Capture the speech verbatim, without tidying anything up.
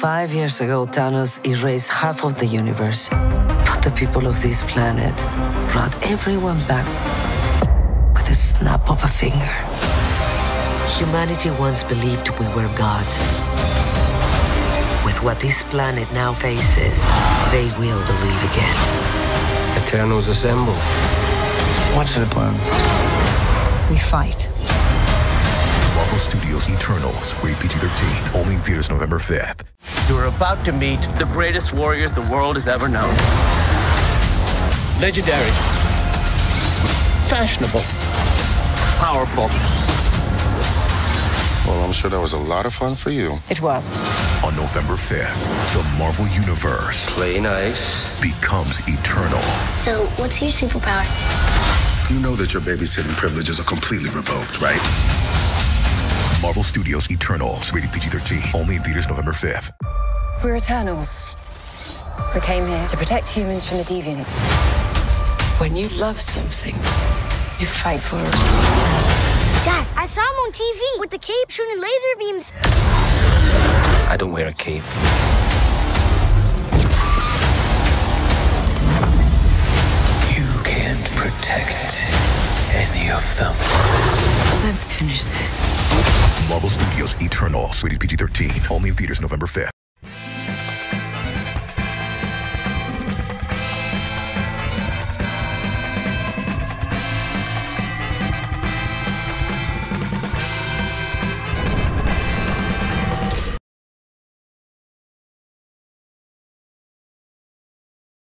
Five years ago, Thanos erased half of the universe. But the people of this planet brought everyone back with a snap of a finger. Humanity once believed we were gods. With what this planet now faces, they will believe again. Eternals assemble. What's the plan? We fight. Marvel Studios Eternals, rated P G thirteen, only in theaters November fifth. You're about to meet the greatest warriors the world has ever known. Legendary. Fashionable. Powerful. Well, I'm sure that was a lot of fun for you. It was. On November fifth, the Marvel Universe Play nice. becomes eternal. So, what's your superpower? You know that your babysitting privileges are completely revoked, right? Marvel Studios Eternals, rated P G thirteen, only in theaters November fifth. We're Eternals. We came here to protect humans from the deviants. When you love something, you fight for it. Dad, I saw him on T V with the cape shooting laser beams. I don't wear a cape. You can't protect any of them. Let's finish this. Marvel Studios Eternals, rated P G thirteen, only in theaters November fifth.